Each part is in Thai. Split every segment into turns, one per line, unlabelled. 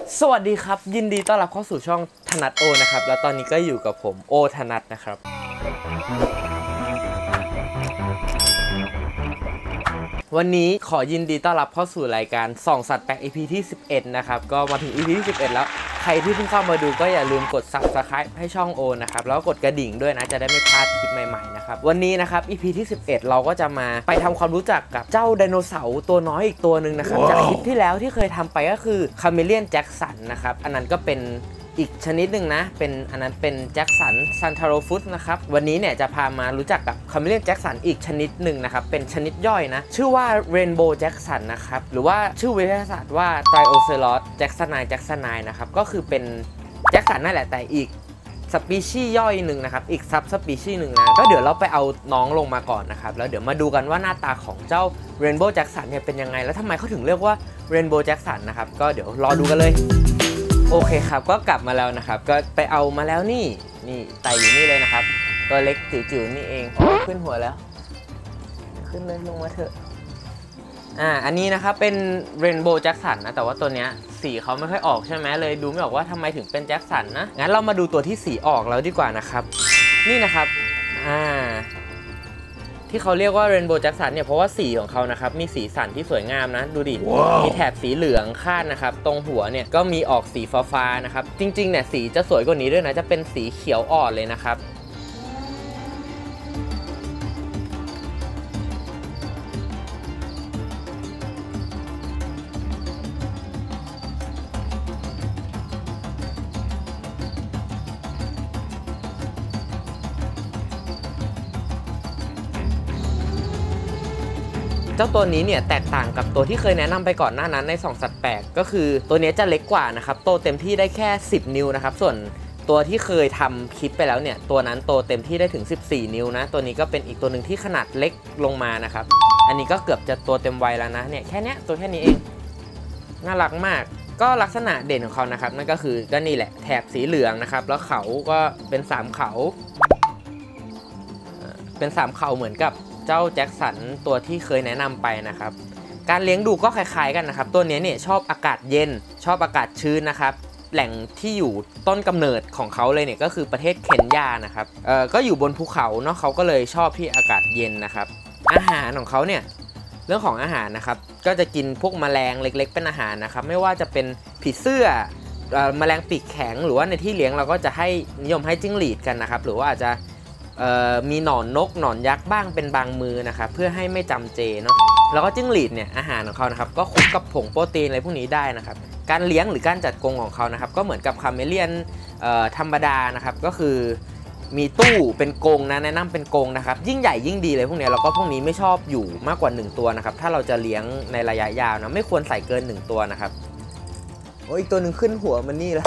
สวัสดีครับยินดีต้อนรับเข้าสู่ช่องธนัทโอนะครับแล้วตอนนี้ก็อยู่กับผมโอธนัทนะครับวันนี้ขอยินดีต้อนรับเข้าสู่รายการส่องสัตว์แปลก EP ที่11นะครับก็มาถึง EP ที่11แล้วใครที่เพิ่งเข้ามาดูก็อย่าลืมกด Subscribe ให้ช่องโอนะครับแล้วก็กดกระดิ่งด้วยนะจะได้ไม่พลาดคลิปใหม่ๆนะครับวันนี้นะครับ EP ที่11เราก็จะมาไปทำความรู้จักกับเจ้าไดโนเสาร์ตัวน้อยอีกตัวหนึ่งนะครับจากคลิปที่แล้วที่เคยทำไปก็คือคาเมเลียนแจ็คสันนะครับอันนั้นก็เป็นอีกชนิดหนึ่งนะอันนั้นเป็นแจ็คสันซันทาโรฟุสนะครับวันนี้เนี่ยจะพามารู้จักกับคาเมเลียนแจ็คสันอีกชนิดหนึ่งนะครับเป็นชนิดย่อยนะชื่อว่าเรนโบว์แจ็คสันนะครับหรือว่าชื่อวิทยาศาสตร์ว่าไตรโอเซลอสแจ็คสันนะครับก็คือเป็นแจ็คสันนั่นแหละแต่อีกสปีชีส์ย่อยหนึ่งนะครับอีกซับสปีชีส์หนึ่งนะก็เดี๋ยวเราไปเอาน้องลงมาก่อนนะครับแล้วเดี๋ยวมาดูกันว่าหน้าตาของเจ้าเรนโบว์แจ็คสันเนี่ยเป็นยังไงแล้วทำไมเขาถึงเรียกว่าเรนโบว์แจ็คสันนะครับก็เดี๋ยวรอดูกันเลยโอเคครับก็กลับมาแล้วนะครับก็ไปเอามาแล้วนี่ไต่อยู่นี่เลยนะครับตัวเล็กจิ๋วๆนี่เองขึ้นหัวแล้วขึ้นเลยลงมาเถอะอันนี้นะครับเป็นเรนโบว์แจ็คสันนะแต่ว่าตัวเนี้ยสีเขาไม่ค่อยออกใช่ไหมเลยดูไม่ออกว่าทำไมถึงเป็นแจ็คสันนะงั้นเรามาดูตัวที่สีออกแล้วดีกว่านะครับนี่นะครับที่เขาเรียกว่าเรนโบว์แจ็คสันเนี่ยเพราะว่าสีของเขานะครับมีสีสันที่สวยงามนะดูดิ มีแถบสีเหลืองคาดนะครับตรงหัวเนี่ยก็มีออกสีฟ้านะครับจริงๆเนี่ยสีจะสวยกว่านี้ด้วยนะจะเป็นสีเขียวอ่อนเลยนะครับเจ้าตัวนี้เนี่ยแตกต่างกับตัวที่เคยแนะนำไปก่อนหน้านั้นใน2สัตว์แปลกก็คือตัวนี้จะเล็กกว่านะครับโตเต็มที่ได้แค่10นิ้วนะครับส่วนตัวที่เคยทำคลิปไปแล้วเนี่ยตัวนั้นโตเต็มที่ได้ถึง14นิ้วนะตัวนี้ก็เป็นอีกตัวหนึ่งที่ขนาดเล็กลงมานะครับอันนี้ก็เกือบจะตัวเต็มวัยแล้วนะเนี่ยแค่นี้ตัวแค่นี้เองน่ารักมากก็ลักษณะเด่นของเขานะครับนั่นก็คือก็นี่แหละแถบสีเหลืองนะครับแล้วเขาก็เป็น3เขาเหมือนกับเจ้าแจ็คสันตัวที่เคยแนะนำไปนะครับการเลี้ยงดูก็คล้ายๆกันนะครับตัวนี้เนี่ยชอบอากาศเย็นชอบอากาศชื้นนะครับแหล่งที่อยู่ต้นกำเนิดของเขาเลยเนี่ยก็คือประเทศเคนยานะครับก็อยู่บนภูเขาเนาะเขาก็เลยชอบที่อากาศเย็นนะครับอาหารของเขาเนี่ยเรื่องของอาหารนะครับก็จะกินพวกแมลงเล็กๆเป็นอาหารนะครับไม่ว่าจะเป็นผีเสื้อแมลงปีกแข็งหรือว่าในที่เลี้ยงเราก็จะให้นิยมให้จิ้งหรีดกันนะครับหรือว่าอาจจะมีหนอนนกหนอนยักษ์บ้างเป็นบางมือนะครับเพื่อให้ไม่จำเจเนาะแล้วก็จิ้งหรีดเนี่ยอาหารของเขานะครับก็คลุกกับผงโปรตีนอะไรพวกนี้ได้นะครับการเลี้ยงหรือการจัดกรงของเขานะครับก็เหมือนกับคาเมเลียนธรรมดานะครับก็คือมีตู้เป็นกรงนะแนะนำเป็นกรงนะครับยิ่งใหญ่ยิ่งดีเลยพวกนี้แล้วก็พวกนี้ไม่ชอบอยู่มากกว่า1ตัวนะครับถ้าเราจะเลี้ยงในระยะยาวนะไม่ควรใส่เกิน1ตัวนะครับโอ้อีกตัวหนึ่งขึ้นหัวมันนี่แล้ว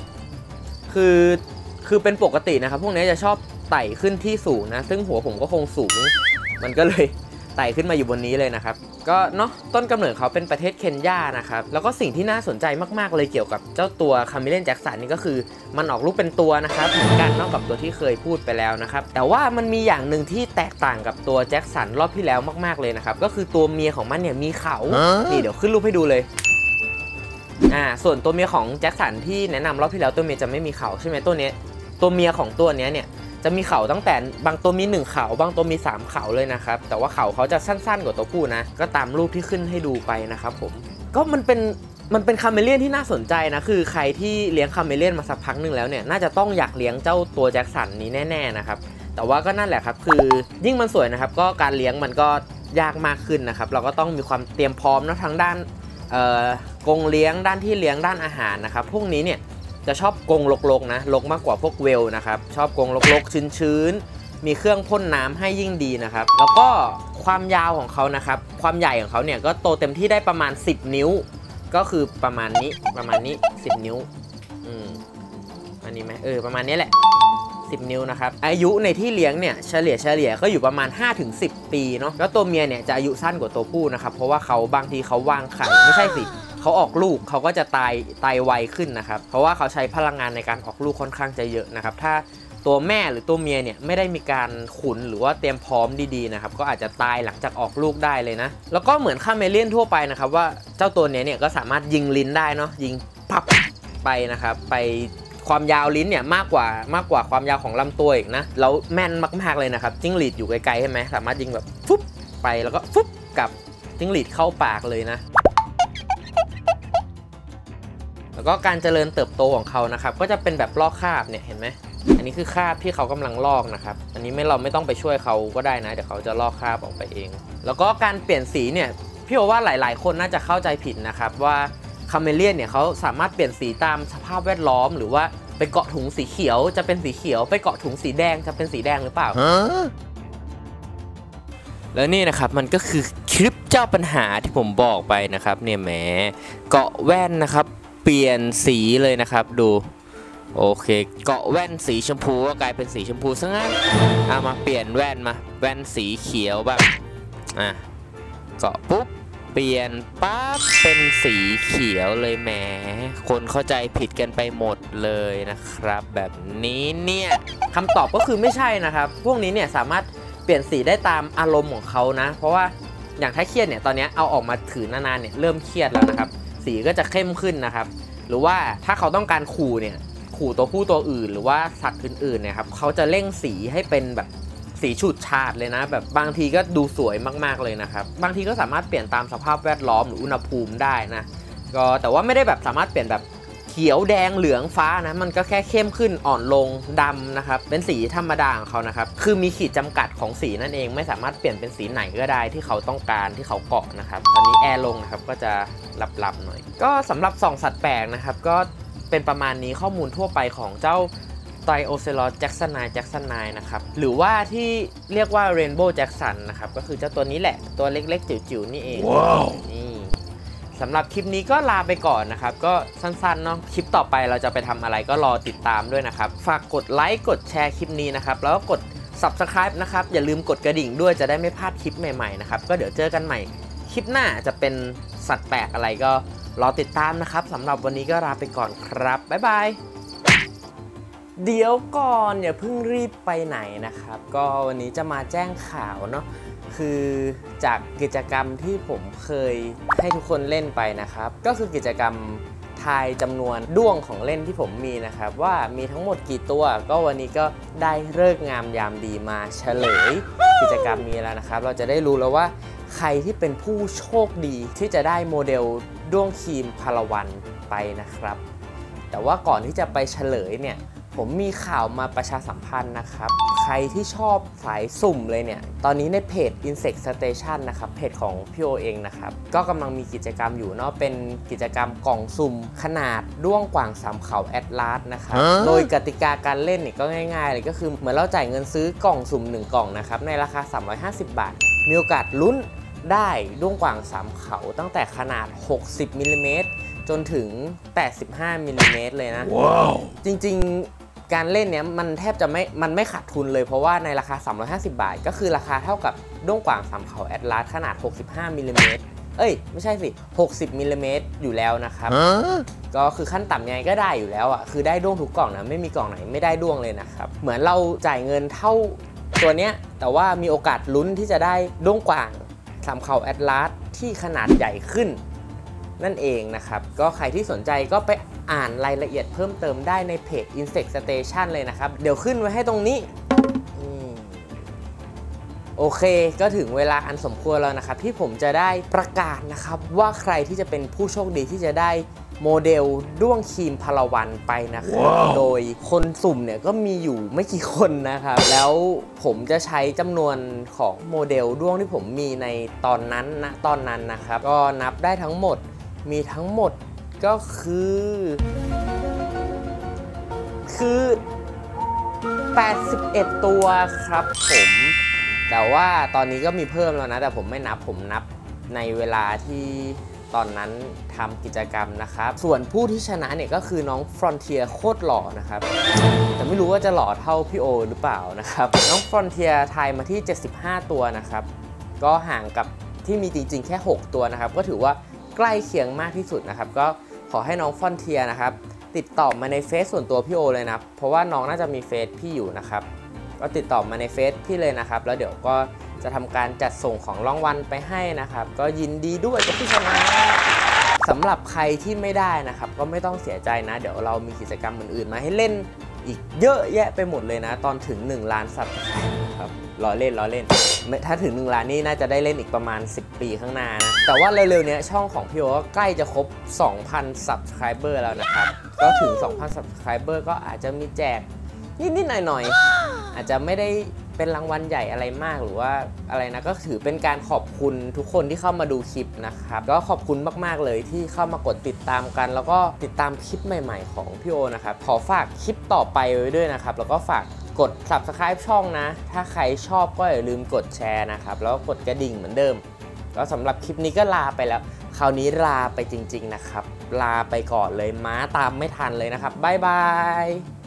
คือเป็นปกตินะครับพวกนี้จะชอบไต่ขึ้นที่สูงนะซึ่งหัวผมก็คงสูงมันก็เลยไต่ขึ้นมาอยู่บนนี้เลยนะครับก็เนาะต้นกำเนิดเขาเป็นประเทศเคนยานะครับแล้วก็สิ่งที่น่าสนใจมากๆเลยเกี่ยวกับเจ้าตัวคาเมเลียนแจ็คสันนี่ก็คือมันออกลูกเป็นตัวนะครับเหมือนกันนอกกับตัวที่เคยพูดไปแล้วนะครับแต่ว่ามันมีอย่างหนึ่งที่แตกต่างกับตัวแจ็คสันรอบที่แล้วมากๆเลยนะครับก็คือตัวเมียของมันเนี่ยมีเขานี่เดี๋ยวขึ้นรูปให้ดูเลยส่วนตัวเมียของแจ็คสันที่แนะนำรอบที่แล้วตัวเมียจะไม่มีเขาใช่ไหมตัวเมียของตัวนี้เนี่ยจะมีเขาตั้งแต่บางตัวมี1เขาบางตัวมี3เขาเลยนะครับแต่ว่าเขาจะสั้นๆกว่าตัวผู้นะก็ตามรูปที่ขึ้นให้ดูไปนะครับผมก็มันเป็นคาเมเลียนที่น่าสนใจนะคือใครที่เลี้ยงคาเมเลียนมาสักพักหนึ่งแล้วเนี่ยน่าจะต้องอยากเลี้ยงเจ้าตัวแจ็คสันนี้แน่ๆนะครับแต่ว่าก็นั่นแหละครับคือยิ่งมันสวยนะครับก็การเลี้ยงมันก็ยากมากขึ้นนะครับเราก็ต้องมีความเตรียมพร้อมนะทั้งด้านกรงเลี้ยงด้านที่เลี้ยงด้านอาหารนะครับพวกนี้เนี่ยจะชอบกรงรกๆนะรกมากกว่าพวกเวลนะครับชอบกรงรกๆชื้นๆมีเครื่องพ่นน้ำให้ยิ่งดีนะครับแล้วก็ความยาวของเขานะครับความใหญ่ของเขาเนี่ยก็โตเต็มที่ได้ประมาณ10นิ้วก็คือประมาณนี้10นิ้วอันนี้ไหมประมาณนี้แหละ10นิ้วนะครับอายุในที่เลี้ยงเนี่ยเฉลี่ยก็อยู่ประมาณ 5-10 ปีเนาะแล้วตัวเมียเนี่ยจะอายุสั้นกว่าตัวผู้นะครับเพราะว่าเขาบางทีเขาวางไข่ไม่ใช่สิเขาออกลูกเขาก็จะตายไวขึ้นนะครับเพราะว่าเขาใช้พลังงานในการออกลูกค่อนข้างจะเยอะนะครับถ้าตัวแม่หรือตัวเมียเนี่ยไม่ได้มีการขุนหรือว่าเตรียมพร้อมดีๆนะครับก็อาจจะตายหลังจากออกลูกได้เลยนะแล้วก็เหมือนคาเมเลียนทั่วไปนะครับว่าเจ้าตัวนี้เนี่ยก็สามารถยิงลิ้นได้เนาะยิงพับไปนะครับไปความยาวลิ้นเนี่ยมากกว่าความยาวของลำตัวอีกนะแล้วแม่นมากๆเลยนะครับจิ้งหรีดอยู่ไกลๆใช่ไหมสามารถยิงแบบฟุบไปแล้วก็ฟุบกับจิ้งหรีดเข้าปากเลยนะแล้วก็การเจริญเติบโตของเขานะครับก็จะเป็นแบบลอกคราบเนี่ยเห็นไหมอันนี้คือคราบที่เขากำลังลอกนะครับอันนี้เราไม่ต้องไปช่วยเขาก็ได้นะเดี๋ยวเขาจะลอกคราบออกไปเองแล้วก็การเปลี่ยนสีเนี่ยพี่โอว่าหลายๆคนน่าจะเข้าใจผิดนะครับว่าคาเมเลียนเนี่ยเขาสามารถเปลี่ยนสีตามสภาพแวดล้อมหรือว่าไปเกาะถุงสีเขียวจะเป็นสีเขียวไปเกาะถุงสีแดงจะเป็นสีแดงหรือเปล่าแล้วนี่นะครับมันก็คือคลิปเจ้าปัญหาที่ผมบอกไปนะครับเนี่ยแหมเกาะแว่นนะครับเปลี่ยนสีเลยนะครับดูโอเคเกาะแว่นสีชมพูก็กลายเป็นสีชมพูซะงั้นมาเปลี่ยนแว่นมาแว่นสีเขียวแบบเกาะปุ๊บเปลี่ยนปั๊บเป็นสีเขียวเลยแหมคนเข้าใจผิดกันไปหมดเลยนะครับแบบนี้เนี่ยคำตอบก็คือไม่ใช่นะครับพวกนี้เนี่ยสามารถเปลี่ยนสีได้ตามอารมณ์ของเขานะเพราะว่าอย่างถ้าเครียดเนี่ยตอนนี้เอาออกมาถือนานๆเนี่ยเริ่มเครียดแล้วนะครับสีก็จะเข้มขึ้นนะครับหรือว่าถ้าเขาต้องการขู่เนี่ยขู่ตัวผู้ตัวอื่นหรือว่าสัตว์อื่นๆเนี่ยครับเขาจะเร่งสีให้เป็นแบบสีฉูดฉาดเลยนะแบบบางทีก็ดูสวยมากๆเลยนะครับบางทีก็สามารถเปลี่ยนตามสภาพแวดล้อมหรืออุณหภูมิได้นะก็แต่ว่าไม่ได้แบบสามารถเปลี่ยนแบบเขียวแดงเหลืองฟ้านะมันก็แค่เข้มขึ้นอ่อนลงดำนะครับเป็นสีธรรมดาของเขานะครับคือมีขีดจำกัดของสีนั่นเองไม่สามารถเปลี่ยนเป็นสีไหนก็ได้ที่เขาต้องการที่เขาเกาะนะครับตอนนี้แอร์ลงนะครับก็จะหลับๆหน่อยก็สำหรับส่องสัตว์แปลกนะครับก็เป็นประมาณนี้ข้อมูลทั่วไปของเจ้าไตรโอเซลอสแจ็คสันไนนะครับหรือว่าที่เรียกว่าเรนโบว์แจ็คสันนะครับก็คือเจ้าตัวนี้แหละตัวเล็กๆจิ๋วๆนี่เอง wow. นี่สำหรับคลิปนี้ก็ลาไปก่อนนะครับก็สั้นๆเนาะคลิปต่อไปเราจะไปทำอะไรก็รอติดตามด้วยนะครับฝากกดไลค์กดแชร์คลิปนี้นะครับแล้วก็กด Subscribe นะครับอย่าลืมกดกระดิ่งด้วยจะได้ไม่พลาดคลิปใหม่ๆนะครับก็เดี๋ยวเจอกันใหม่คลิปหน้าจะเป็นสัตว์แปลกอะไรก็รอติดตามนะครับสำหรับวันนี้ก็ลาไปก่อนครับบ๊ายบายเดี๋ยวก่อนอย่าเพิ่งรีบไปไหนนะครับก็วันนี้จะมาแจ้งข่าวเนาะคือจากกิจกรรมที่ผมเคยให้ทุกคนเล่นไปนะครับก็คือกิจกรรมทายจำนวนด้วงของเล่นที่ผมมีนะครับว่ามีทั้งหมดกี่ตัวก็วันนี้ก็ได้ฤกษ์งามยามดีมาเฉลยกิจกรรมนี้แล้วนะครับเราจะได้รู้แล้วว่าใครที่เป็นผู้โชคดีที่จะได้โมเดลด้วงครีมพาราวันไปนะครับแต่ว่าก่อนที่จะไปเฉลยเนี่ยผมมีข่าวมาประชาสัมพันธ์นะครับใครที่ชอบสายสุ่มเลยเนี่ยตอนนี้ในเพจ Insect Station นะครับเพจของพี่โอเองนะครับก็กำลังมีกิจกรรมอยู่เนาะเป็นกิจกรรมกล่องสุ่มขนาดด้วงกว่างสามเขาแอตลาสนะครับโดยกติกาการเล่นเนี่ยก็ง่ายๆเลยก็คือเหมือนเราจ่ายเงินซื้อกล่องสุ่ม1กล่องนะครับในราคา350 บาทมีโอกาสลุ้นได้ด้วงกว่างสามเขาตั้งแต่ขนาด60มิลลิเมตรจนถึง85มิลลิเมตรเลยนะ wow. จริงๆการเล่นเนี้ยมันแทบจะไม่ขาดทุนเลยเพราะว่าในราคา350 บาทก็คือราคาเท่ากับด้วงกว่างสามเขาแอตลาสขนาด65มิลลิเมตรไม่ใช่สิ60มิลลิเมตรอยู่แล้วนะครับก็คือขั้นต่ำยังไงก็ได้อยู่แล้วอ่ะคือได้ด้วงทุกกล่องนะไม่มีกล่องไหนไม่ได้ด้วงเลยนะครับเหมือนเราจ่ายเงินเท่าตัวเนี้ยแต่ว่ามีโอกาสลุ้นที่จะได้ด้วงกว่างสามเขาแอตลาสที่ขนาดใหญ่ขึ้นนั่นเองนะครับก็ใครที่สนใจก็ไปอ่านรายละเอียดเพิ่มเติมได้ในเพจ Insect Station เลยนะครับเดี๋ยวขึ้นไว้ให้ตรงนี้โอเคก็ถึงเวลาอันสมควรแล้วนะครับที่ผมจะได้ประกาศนะครับว่าใครที่จะเป็นผู้โชคดีที่จะได้โมเดลด้วงครีมพาราวันไปนะครับ wow. โดยคนสุ่มเนี่ยก็มีอยู่ไม่กี่คนนะครับแล้วผมจะใช้จำนวนของโมเดลด้วงที่ผมมีในตอนนั้นนะครับก็นับได้ทั้งหมดมีทั้งหมดก็คือ81ตัวครับผมแต่ว่าตอนนี้ก็มีเพิ่มแล้วนะแต่ผมไม่นับผมนับในเวลาที่ตอนนั้นทำกิจกรรมนะครับส่วนผู้ที่ชนะเนี่ยก็คือน้องฟรอนเทียโคตรหล่อนะครับแต่ไม่รู้ว่าจะหล่อเท่าพี่โอหรือเปล่านะครับน้องฟรอนเทียทายมาที่75ตัวนะครับก็ห่างกับที่มีจริงๆแค่6ตัวนะครับก็ถือว่าใกล้เคียงมากที่สุดนะครับก็ขอให้น้องฟรอนเทียนะครับติดต่อมาในเฟซส่วนตัวพี่โอเลยนะเพราะว่าน้องน่าจะมีเฟซพี่อยู่นะครับก็ติดต่อมาในเฟซพี่เลยนะครับแล้วเดี๋ยวก็จะทำการจัดส่งของรางวัลไปให้นะครับก็ยินดีด้วยกับผู้ชนะสำหรับใครที่ไม่ได้นะครับก็ไม่ต้องเสียใจนะเดี๋ยวเรามีกิจกรรมอื่นๆมาให้เล่นอีกเยอะแยะไปหมดเลยนะตอนถึง1 ล้านซับครับล้อเล่นถ้าถึง1 ล้านนี่น่าจะได้เล่นอีกประมาณ10 ปีข้างหน้านะแต่ว่าเร็วๆนี้ช่องของพี่โอก็ใกล้จะครบ 2,000 Subscriber แล้วนะครับก็ถึง 2,000 Subscriber ก็อาจจะมีแจกนิดๆหน่อยๆอาจจะไม่ได้เป็นรางวัลใหญ่อะไรมากหรือว่าอะไรนะก็ถือเป็นการขอบคุณทุกคนที่เข้ามาดูคลิปนะครับก็ขอบคุณมากๆเลยที่เข้ามากดติดตามกันแล้วก็ติดตามคลิปใหม่ๆของพี่โอนะครับขอฝากคลิปต่อไปไว้ด้วยนะครับแล้วก็ฝากกด Subscribe ช่องนะถ้าใครชอบก็อย่าลืมกดแชร์นะครับแล้วก็กดกระดิ่งเหมือนเดิมก็สำหรับคลิปนี้ก็ลาไปแล้วคราวนี้ลาไปจริงๆนะครับลาไปก่อนเลยม้าตามไม่ทันเลยนะครับบ๊ายบาย